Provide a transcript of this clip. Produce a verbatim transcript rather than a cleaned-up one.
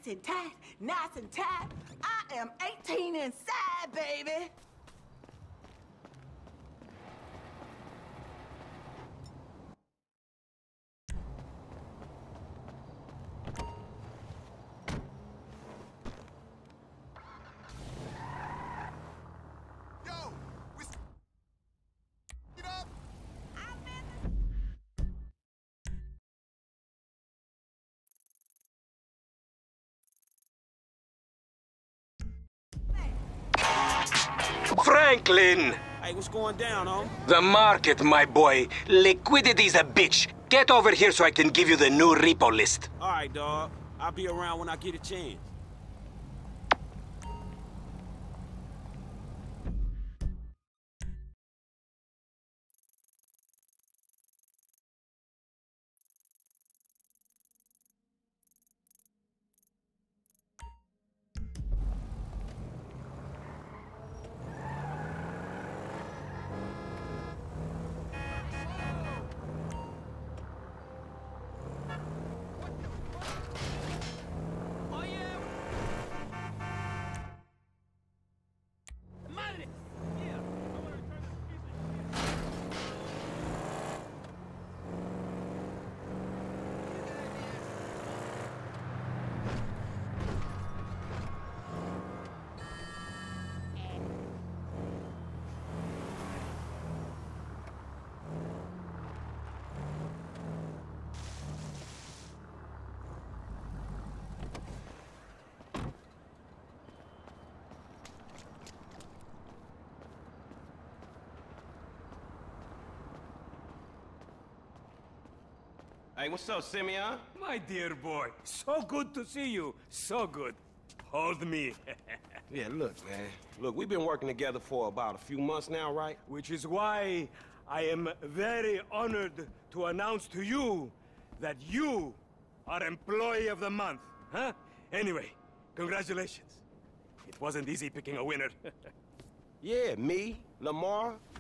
Nice and tight, nice and tight. I am eighteen inside, baby. Franklin! Hey, what's going down, home? The market, my boy. Liquidity's a bitch. Get over here so I can give you the new repo list. All right, dog. I'll be around when I get a chance. Hey, what's up, Simeon? My dear boy, so good to see you. So good. Hold me. Yeah, look, man. Look, we've been working together for about a few months now, right? Which is why I am very honored to announce to you that you are Employee of the Month. Huh? Anyway, congratulations. It wasn't easy picking a winner. Yeah, me, Lamar,